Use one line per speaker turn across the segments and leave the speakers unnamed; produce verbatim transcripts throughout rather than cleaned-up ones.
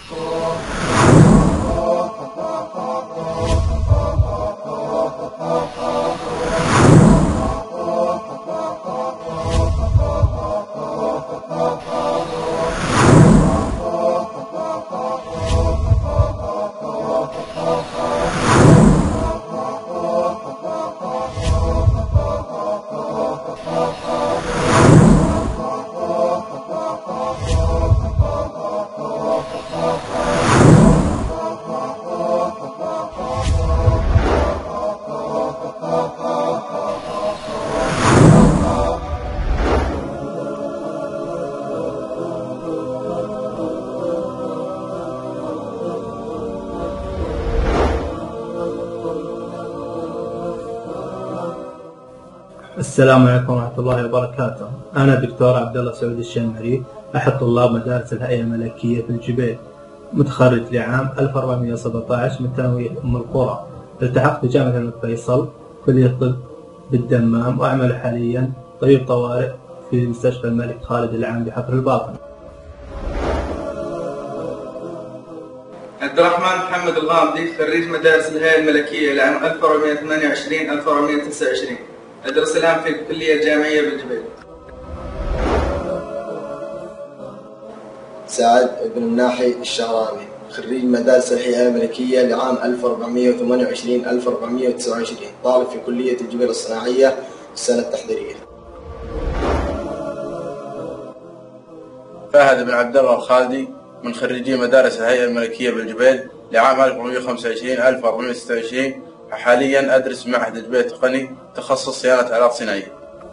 السلام عليكم ورحمة الله وبركاته. أنا دكتور عبد الله سعود الشمري، أحد طلاب مدارس الهيئة الملكية في الجبيل، متخرج لعام ألف وأربعمئة وسبعة عشر من ثانوي أم القرى. التحقت بجامعة الملك فيصل كلية الطب بالدمام، وأعمل حاليا طبيب طوارئ في مستشفى الملك خالد العام بحفر الباطن.
عبد الرحمن محمد الغامدي، خريج مدارس الهيئة الملكية لعام ألف وأربعمئة وثمانية وعشرين ألف وأربعمئة وتسعة وعشرين. أدرس الآن في الكلية الجامعية بالجبيل.
سعد بن الناحي الشهراني، خريج مدارس الهيئة الملكية لعام ألف وأربعمئة وثمانية وعشرين ألف وأربعمئة وتسعة وعشرين، طالب في كلية الجبيل الصناعية السنة التحضيرية.
فهد بن عبد الله الخالدي، من خريجي مدارس الهيئة الملكية بالجبيل لعام ألف وأربعمئة وخمسة وعشرين ألف وأربعمئة وستة وعشرين، وحاليا أدرس معهد الجبيل التقني تخصص صيانة آلات صناعية.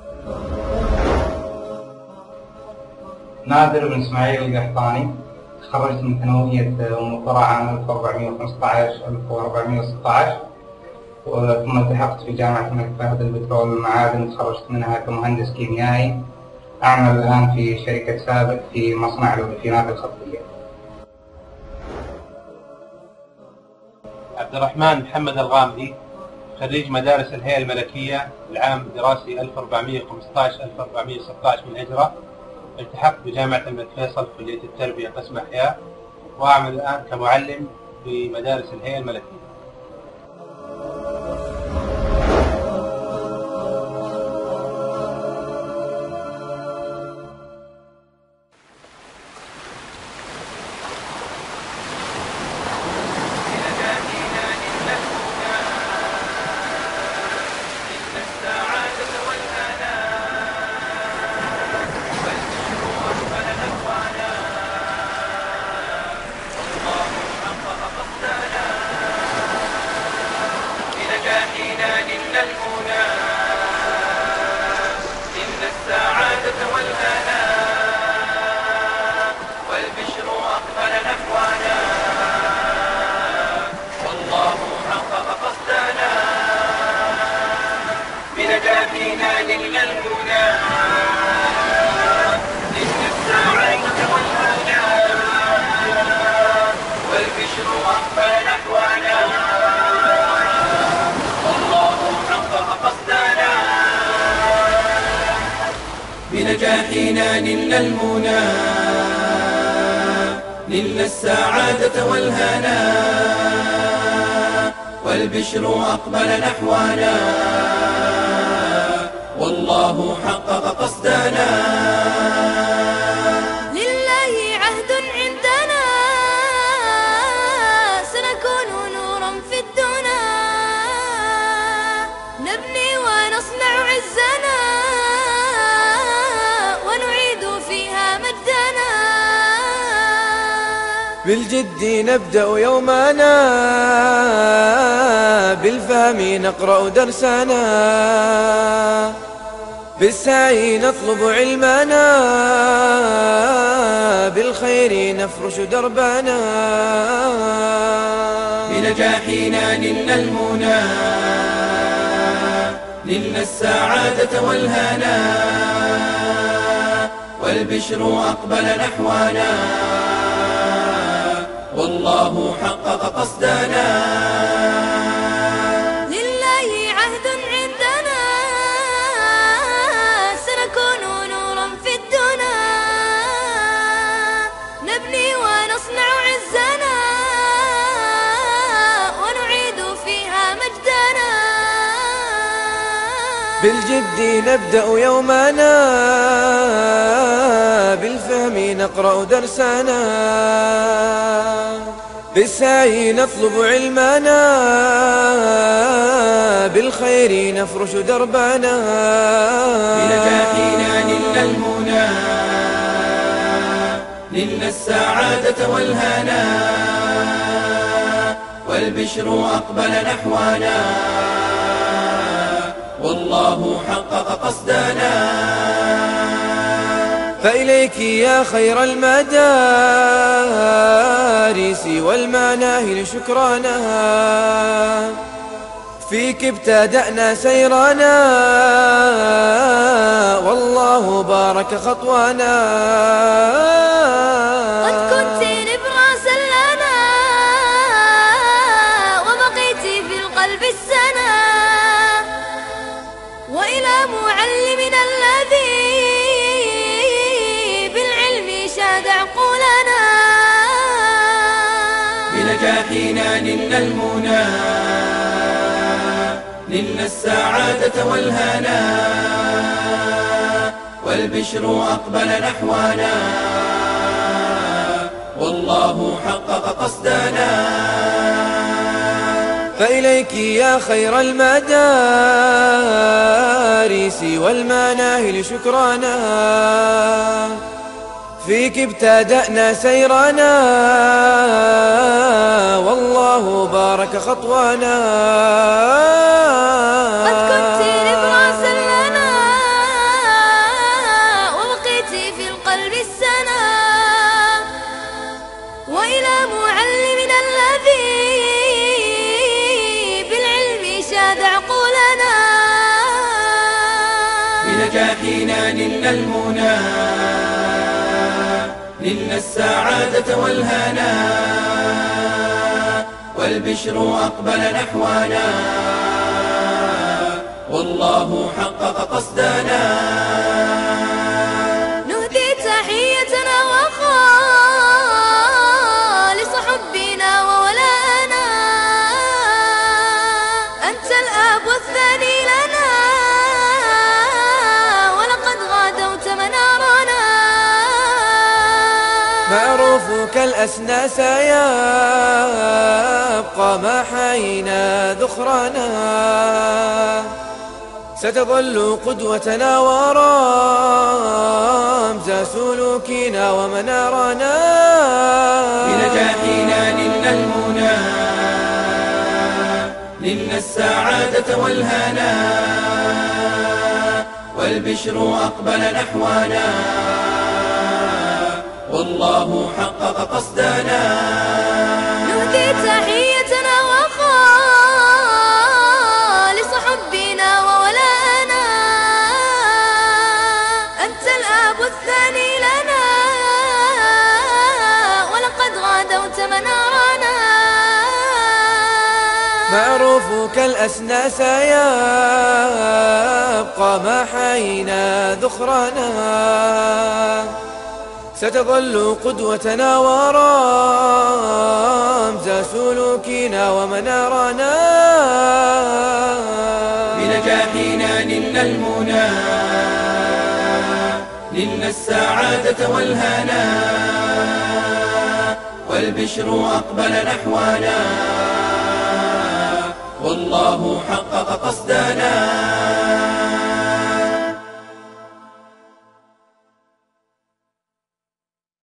نادر بن اسماعيل القحطاني، تخرجت من ثانوية أم القرى عام ألف وأربعمئة وخمسة عشر ألف وأربعمئة وستة عشر، ثم التحقت في جامعة الملك فهد البترول والمعادن، تخرجت منها كمهندس كيميائي. أعمل الآن في شركة سابق في مصنع الأوليفينات الخطية.
عبد الرحمن محمد الغامدي، خريج مدارس الهيئة الملكية العام الدراسي ألف وأربعمئة وخمسة عشر ألف وأربعمئة وستة عشر من الهجرة. التحقت بجامعة الملك فيصل في كلية التربية قسم أحياء، وأعمل الآن كمعلم في مدارس الهيئة الملكية.
بنجاحنا نلنا المنى، نلنا السعادة والهنا، والبشر أقبل نحونا، والله حقق قصدنا.
لله عهد عندنا، سنكون نورا في الدنا، نبني ونصنع عزنا، ونعيد فيها مجدنا.
بالجد نبدأ يومنا، بالفهم نقرأ درسنا، بالسعي نطلب علمنا، بالخير نفرش دربنا. بنجاحنا نلنا المنى، نلنا السعادة والهنا، والبشر أقبل نحونا، والله حقق قصدنا.
لله عهد عندنا، سنكون نورا في الدنا، نبني ونصنع عزا،
بالجد نبدأ يومنا، بالفهم نقرأ درسنا، بالسعي نطلب علمنا، بالخير نفرش دربنا.
بنجاحنا نلنا المنى، نلنا السعادة والهنا، والبشر أقبل نحونا، والله حقق قصدنا.
فإليك يا خير المدارس والمناهل شكرانا، فيك ابتدأنا سيرنا، والله بارك خطوانا.
قد كنت نبراسا لنا، وبقيت في القلب السنا، وإلى معلمنا الذي بالعلم شاد عقولنا.
بنجاحنا نلنا المنى، نلنا السعادة والهنا، والبشر أقبل نحونا، والله حقق قصدنا.
فإليك يا خير المدارس والمناهل شكرانا، فيك ابتدأنا سيرنا، والله بارك خطوانا.
قد كنت نبراسا لنا، وبقيت في القلب السنا، وإلى معلمنا الذي بالعلم شاد عقولنا.
بنجاحنا نلنا المنى، نلنا السعادة والهنا، والبشر أقبل نحونا، والله حقق قصدنا.
نهدي تحيتنا وخالص حبنا وولانا، أنت الآب والثاني لنا، ولقد غادوت منارنا.
معروفك الأسنى سيبقى ما حينا ذخرنا، ستظل قدوتنا ورمز سلوكنا ومنارنا.
بنجاحنا نلنا المنى، نلنا السعادة والهنا، والبشر أقبل نحونا، والله حقق قصدنا.
نهدي تحيتنا وخالص حبنا وولانا، أنت الآب الثاني لنا، ولقد غادوت منارنا.
معروفك الأسنى سيبقى ما حينا ذخرنا، ستظل قدوتنا ورمز سلوكنا ومنارنا.
بنجاحنا نلنا المنى، نلنا السعادة والهنا، والبشر أقبل نحونا، والله حقق